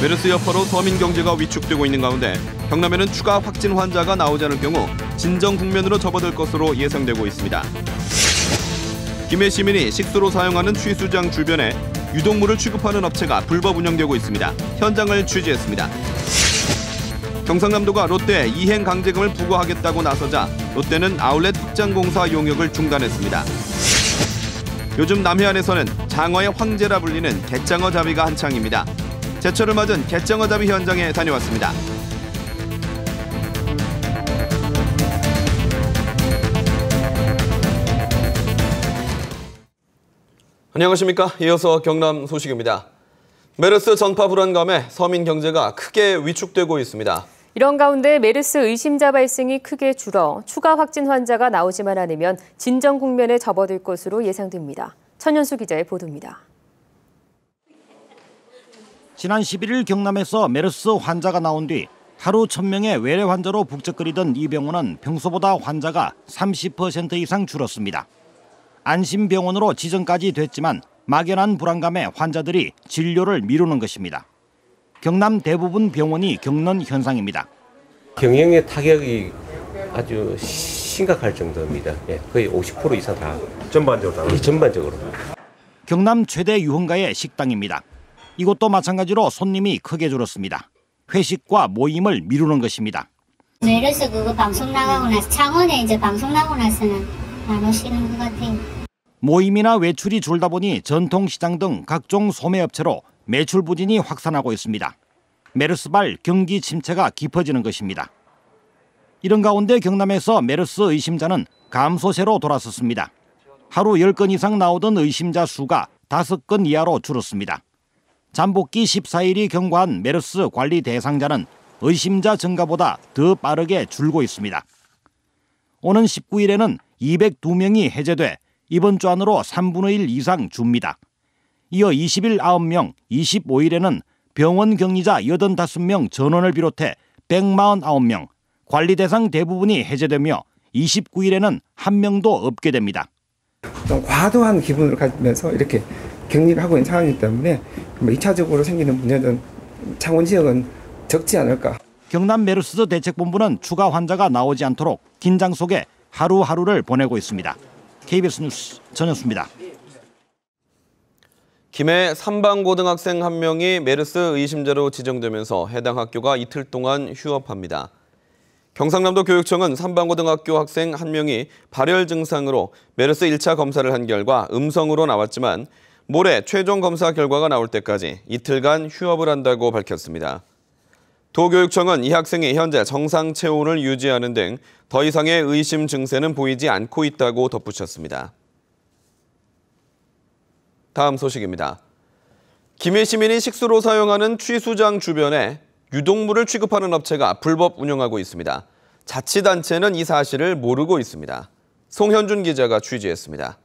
메르스 여파로 서민 경제가 위축되고 있는 가운데 경남에는 추가 확진 환자가 나오지 않을 경우 진정 국면으로 접어들 것으로 예상되고 있습니다. 김해 시민이 식수로 사용하는 취수장 주변에 유독물을 취급하는 업체가 불법 운영되고 있습니다. 현장을 취재했습니다. 경상남도가 롯데에 이행 강제금을 부과하겠다고 나서자 롯데는 아울렛 확장 공사 용역을 중단했습니다. 요즘 남해안에서는 장어의 황제라 불리는 갯장어 잡이가 한창입니다. 제철을 맞은 갯장어 잡이 현장에 다녀왔습니다. 안녕하십니까. 이어서 경남 소식입니다. 메르스 전파 불안감에 서민 경제가 크게 위축되고 있습니다. 이런 가운데 메르스 의심자 발생이 크게 줄어 추가 확진 환자가 나오지만 않으면 진정 국면에 접어들 것으로 예상됩니다. 천연수 기자의 보도입니다. 지난 11일 경남에서 메르스 환자가 나온 뒤 하루 1,000명의 외래 환자로 북적거리던 이 병원은 평소보다 환자가 30% 이상 줄었습니다. 안심병원으로 지정까지 됐지만 막연한 불안감에 환자들이 진료를 미루는 것입니다. 경남 대부분 병원이 겪는 현상입니다. 경영의 타격이 아주 심각할 정도입니다. 거의 50% 이상 다. 전반적으로. 경남 최대 유흥가의 식당입니다. 이곳도 마찬가지로 손님이 크게 줄었습니다. 회식과 모임을 미루는 것입니다. 메르스 그거 방송 나가고 나서 창원에 이제 방송 나가고 나서는 안 오시는 것 같아요. 모임이나 외출이 줄다 보니 전통시장 등 각종 소매업체로 매출 부진이 확산하고 있습니다. 메르스발 경기 침체가 깊어지는 것입니다. 이런 가운데 경남에서 메르스 의심자는 감소세로 돌아섰습니다. 하루 10건 이상 나오던 의심자 수가 5건 이하로 줄었습니다. 잠복기 14일이 경과한 메르스 관리 대상자는 의심자 증가보다 더 빠르게 줄고 있습니다. 오는 19일에는 202명이 해제돼 이번 주 안으로 3분의 1 이상 줍니다. 이어 20일 9명, 25일에는 병원 격리자 85명 전원을 비롯해 149명, 관리 대상 대부분이 해제되며 29일에는 한 명도 없게 됩니다. 좀 과도한 기분을 가지면서 이렇게 격리를 하고 있는 상황이기 때문에 2차적으로 생기는 문제는 창원 지역은 적지 않을까. 경남 메르스 대책본부는 추가 환자가 나오지 않도록 긴장 속에 하루하루를 보내고 있습니다. KBS 뉴스 전현수입니다. 김해 삼방고등학생 한 명이 메르스 의심자로 지정되면서 해당 학교가 이틀 동안 휴업합니다. 경상남도 교육청은 삼방고등학교 학생 한 명이 발열 증상으로 메르스 1차 검사를 한 결과 음성으로 나왔지만 모레 최종 검사 결과가 나올 때까지 이틀간 휴업을 한다고 밝혔습니다. 도교육청은 이 학생이 현재 정상 체온을 유지하는 등 더 이상의 의심 증세는 보이지 않고 있다고 덧붙였습니다. 다음 소식입니다. 김해 시민이 식수로 사용하는 취수장 주변에 유독물을 취급하는 업체가 불법 운영하고 있습니다. 자치단체는 이 사실을 모르고 있습니다. 송현준 기자가 취재했습니다.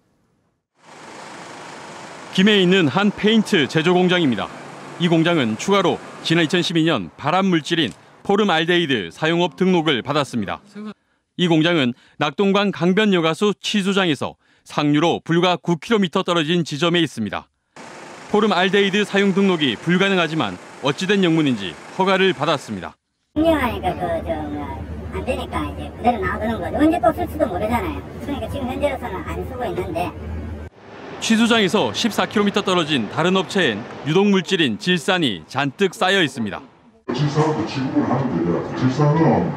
김해에 있는 한 페인트 제조 공장입니다. 이 공장은 추가로 지난 2012년 발암 물질인 포름알데히드 사용업 등록을 받았습니다. 이 공장은 낙동강 강변여가수 취수장에서 상류로 불과 9km 떨어진 지점에 있습니다. 포름알데히드 사용 등록이 불가능하지만 어찌된 영문인지 허가를 받았습니다. 운영하니까 안 되니까 이제 그대로 놔두는 거죠. 언제 또 쓸지도 모르잖아요. 그러니까 지금 현재로서는 안 쓰고 있는데. 취수장에서 14km 떨어진 다른 업체엔 유독물질인 질산이 잔뜩 쌓여 있습니다. 질산도 취급을 하는데 질산은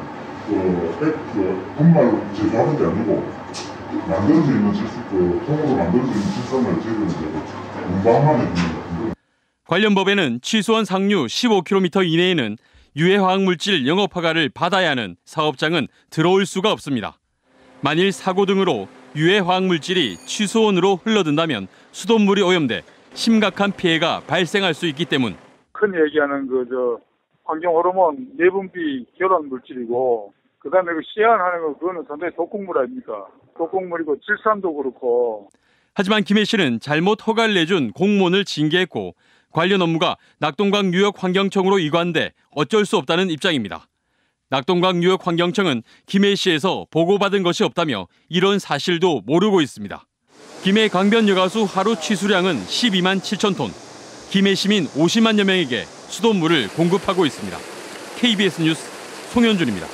분말로 제조하는 게 아니고 만들어져 있는 통으로 만들어져 있는 질산을 저희들은 운반만 해줍니다. 관련 법에는 취수원 상류 15km 이내에는 유해화학물질 영업허가를 받아야 하는 사업장은 들어올 수가 없습니다. 만일 사고 등으로 유해화학물질이 취수원으로 흘러든다면 수돗물이 오염돼 심각한 피해가 발생할 수 있기 때문. 흔히 얘기하는 환경호르몬 내분비 결혼 물질이고 그다음에 시안하는 거 그거는 상당히 독극물 아닙니까? 독극물이고 질산도 그렇고. 하지만 김해시는 잘못 허가를 내준 공무원을 징계했고 관련 업무가 낙동강 뉴욕환경청으로 이관돼 어쩔 수 없다는 입장입니다. 낙동강 뉴욕환경청은 김해시에서 보고받은 것이 없다며 이런 사실도 모르고 있습니다. 김해 강변여가수 하루 취수량은 12만 7천 톤. 김해 시민 50만여 명에게 수돗물을 공급하고 있습니다. KBS 뉴스 송현준입니다.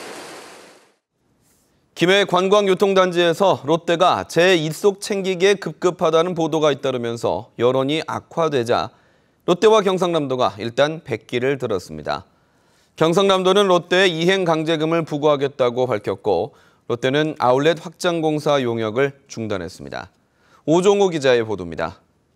김해 관광유통단지에서 롯데가 제1속 챙기기에 급급하다는 보도가 잇따르면서 여론이 악화되자 롯데와 경상남도가 일단 백기를 들었습니다. 경상남도는 롯데에 이행 강제금을 부과하겠다고 밝혔고 롯데는 아울렛 확장 공사 용역을 중단했습니다. 오종호 기자의 보도입니다.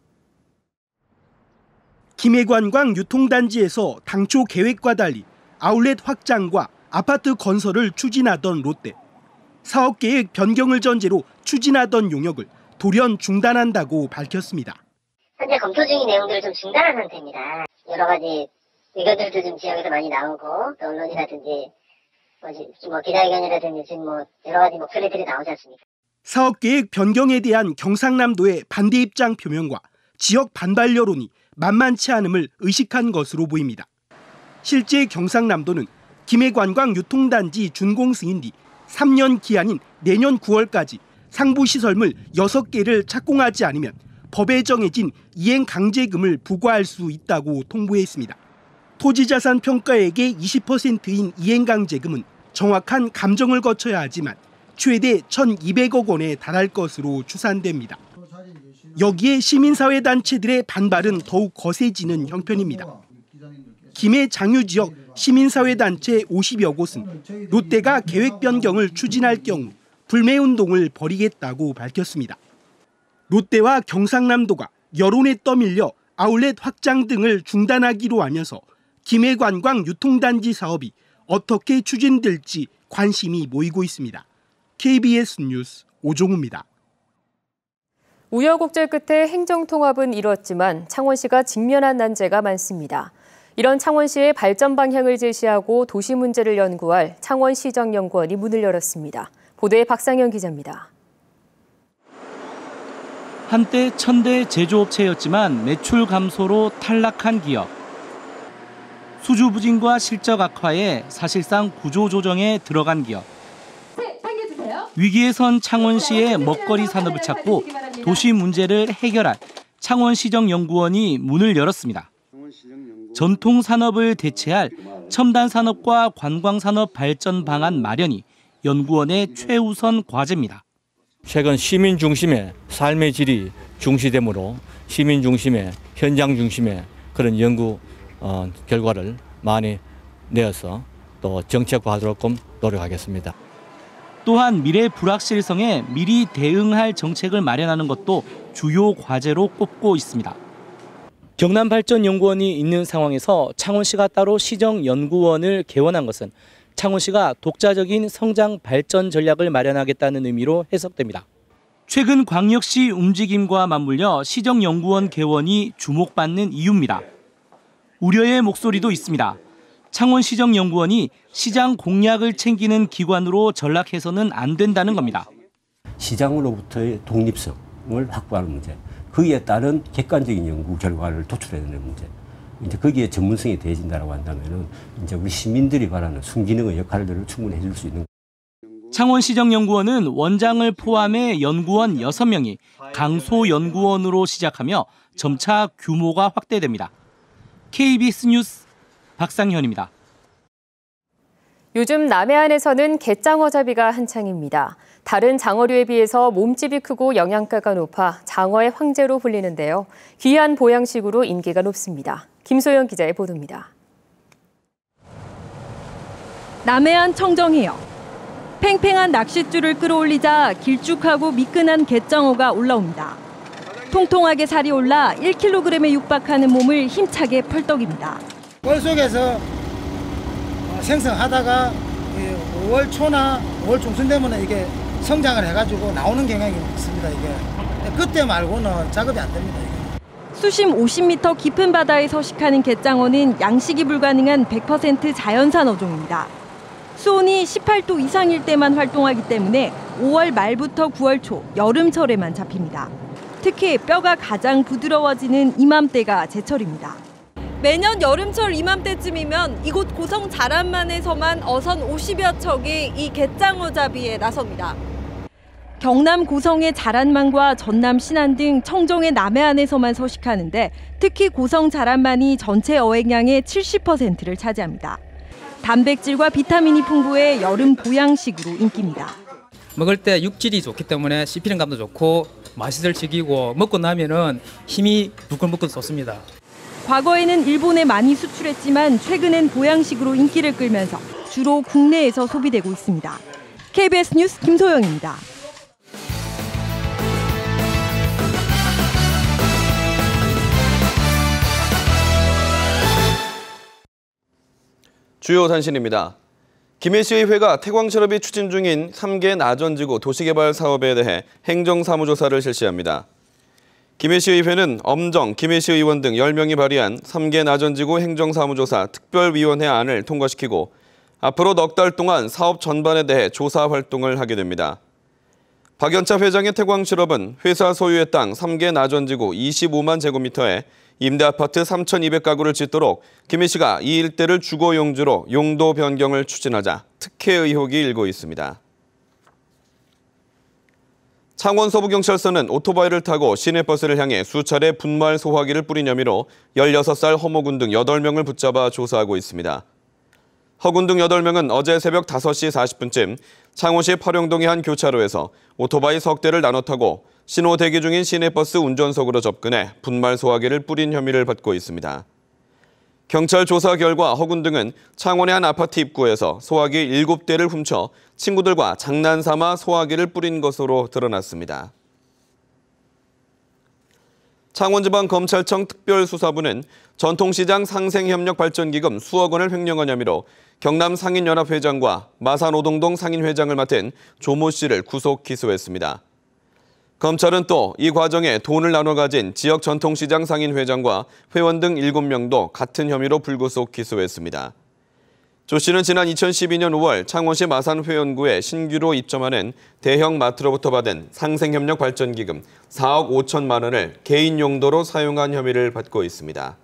김해관광유통단지에서 당초 계획과 달리 아울렛 확장과 아파트 건설을 추진하던 롯데. 사업 계획 변경을 전제로 추진하던 용역을 돌연 중단한다고 밝혔습니다. 현재 검토 중인 내용들을 좀 중단한 상태입니다. 여러 가지 의견들도 좀 지역에서 많이 나오고 또 언론이라든지 기자회견이라든지 지금 여러 가지 목소리들이 나오지 않습니까? 사업 계획 변경에 대한 경상남도의 반대 입장 표명과 지역 반발 여론이 만만치 않음을 의식한 것으로 보입니다. 실제 경상남도는 김해관광유통단지 준공 승인 뒤 3년 기한인 내년 9월까지 상부시설물 6개를 착공하지 않으면 법에 정해진 이행 강제금을 부과할 수 있다고 통보했습니다. 토지자산 평가액의 20%인 이행 강제금은 정확한 감정을 거쳐야 하지만 최대 1,200억 원에 달할 것으로 추산됩니다. 여기에 시민사회 단체들의 반발은 더욱 거세지는 형편입니다. 김해 장유 지역 시민사회 단체 50여 곳은 롯데가 계획 변경을 추진할 경우 불매운동을 벌이겠다고 밝혔습니다. 롯데와 경상남도가 여론에 떠밀려 아울렛 확장 등을 중단하기로 하면서 김해관광유통단지 사업이 어떻게 추진될지 관심이 모이고 있습니다. KBS 뉴스 오종우입니다. 우여곡절 끝에 행정통합은 이뤘지만 창원시가 직면한 난제가 많습니다. 이런 창원시의 발전 방향을 제시하고 도시 문제를 연구할 창원시정연구원이 문을 열었습니다. 보도에 박상현 기자입니다. 한때 1000대 제조업체였지만 매출 감소로 탈락한 기업. 수주 부진과 실적 악화에 사실상 구조조정에 들어간 기업. 위기에 선 창원시의 먹거리 산업을 찾고 도시 문제를 해결할 창원시정연구원이 문을 열었습니다. 전통 산업을 대체할 첨단 산업과 관광 산업 발전 방안 마련이 연구원의 최우선 과제입니다. 최근 시민 중심의 삶의 질이 중시되므로 시민 중심의 현장 중심의 그런 연구 결과를 많이 내어서 또 정책화하도록 노력하겠습니다. 또한 미래 불확실성에 미리 대응할 정책을 마련하는 것도 주요 과제로 꼽고 있습니다. 경남발전연구원이 있는 상황에서 창원시가 따로 시정연구원을 개원한 것은 창원시가 독자적인 성장 발전 전략을 마련하겠다는 의미로 해석됩니다. 최근 광역시 움직임과 맞물려 시정연구원 개원이 주목받는 이유입니다. 우려의 목소리도 있습니다. 창원시정연구원이 시장 공약을 챙기는 기관으로 전락해서는 안 된다는 겁니다. 시장으로부터의 독립성을 확보하는 문제, 거기에 따른 객관적인 연구 결과를 도출해야 되는 문제, 이제 거기에 전문성이 더해진다고 한다면은 이제 우리 시민들이 바라는 순기능의 역할들을 충분히 해줄 수 있는. 창원시정연구원은 원장을 포함해 연구원 6명이 강소연구원으로 시작하며 점차 규모가 확대됩니다. KBS 뉴스 박상현입니다. 요즘 남해안에서는 갯장어잡이가 한창입니다. 다른 장어류에 비해서 몸집이 크고 영양가가 높아 장어의 황제로 불리는데요. 귀한 보양식으로 인기가 높습니다. 김소연 기자의 보도입니다. 남해안 청정해역. 팽팽한 낚싯줄을 끌어올리자 길쭉하고 미끈한 갯장어가 올라옵니다. 통통하게 살이 올라 1kg에 육박하는 몸을 힘차게 펄떡입니다. 뻘 속에서 생성하다가 5월 초나 5월 중순 되면 이게 성장을 해가지고 나오는 경향이 있습니다. 이게 그때 말고는 작업이 안 됩니다. 이게. 수심 50m 깊은 바다에 서식하는 갯장어는 양식이 불가능한 100% 자연산 어종입니다. 수온이 18도 이상일 때만 활동하기 때문에 5월 말부터 9월 초 여름철에만 잡힙니다. 특히 뼈가 가장 부드러워지는 이맘때가 제철입니다. 매년 여름철 이맘때쯤이면 이곳 고성 자란만에서만 어선 50여 척이 이 갯장어 잡이에 나섭니다. 경남 고성의 자란만과 전남 신안 등 청정의 남해안에서만 서식하는데 특히 고성 자란만이 전체 어획량의 70%를 차지합니다. 단백질과 비타민이 풍부해 여름 보양식으로 인기입니다. 먹을 때 육질이 좋기 때문에 씹히는감도 좋고 맛있을 지기고 먹고 나면은 힘이 부글부글 솟습니다. 과거에는 일본에 많이 수출했지만 최근엔 보양식으로 인기를 끌면서 주로 국내에서 소비되고 있습니다. KBS 뉴스 김소영입니다. 주요 단신입니다. 김해시의회가 태광실업이 추진 중인 3개 나전지구 도시개발 사업에 대해 행정사무조사를 실시합니다. 김해시의회는 엄정, 김해시의원 등 10명이 발의한 3개 나전지구 행정사무조사 특별위원회 안을 통과시키고 앞으로 넉 달 동안 사업 전반에 대해 조사 활동을 하게 됩니다. 박연차 회장의 태광실업은 회사 소유의 땅 3개 나전지구 25만 제곱미터에 임대아파트 3,200가구를 짓도록 김해시가 이 일대를 주거용지로 용도 변경을 추진하자 특혜 의혹이 일고 있습니다. 창원 서부경찰서는 오토바이를 타고 시내버스를 향해 수차례 분말 소화기를 뿌린 혐의로 16살 허모군 등 8명을 붙잡아 조사하고 있습니다. 허군 등 8명은 어제 새벽 5시 40분쯤 창원시 팔영동의 한 교차로에서 오토바이 석 대를 나눠 타고 신호 대기 중인 시내버스 운전석으로 접근해 분말 소화기를 뿌린 혐의를 받고 있습니다. 경찰 조사 결과 허군 등은 창원의 한 아파트 입구에서 소화기 7대를 훔쳐 친구들과 장난삼아 소화기를 뿌린 것으로 드러났습니다. 창원지방검찰청 특별수사부는 전통시장 상생협력발전기금 수억 원을 횡령한 혐의로 경남 상인연합회장과 마산오동동 상인회장을 맡은 조모 씨를 구속 기소했습니다. 검찰은 또 이 과정에 돈을 나눠 가진 지역 전통시장 상인회장과 회원 등 7명도 같은 혐의로 불구속 기소했습니다. 조 씨는 지난 2012년 5월 창원시 마산회원구에 신규로 입점하는 대형 마트로부터 받은 상생협력발전기금 4억 5천만 원을 개인 용도로 사용한 혐의를 받고 있습니다.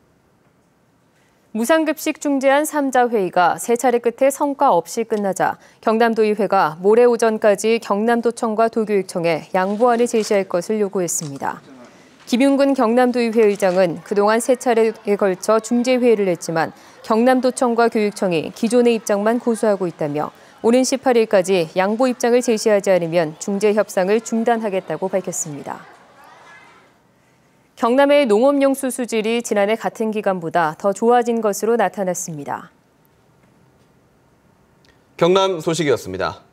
무상급식 중재안 3자 회의가 세 차례 끝에 성과 없이 끝나자 경남도의회가 모레 오전까지 경남도청과 도교육청에 양보안을 제시할 것을 요구했습니다. 김윤근 경남도의회 의장은 그동안 세 차례에 걸쳐 중재회의를 했지만 경남도청과 교육청이 기존의 입장만 고수하고 있다며 오는 18일까지 양보 입장을 제시하지 않으면 중재 협상을 중단하겠다고 밝혔습니다. 경남의 농업용수 수질이 지난해 같은 기간보다 더 좋아진 것으로 나타났습니다. 경남 소식이었습니다.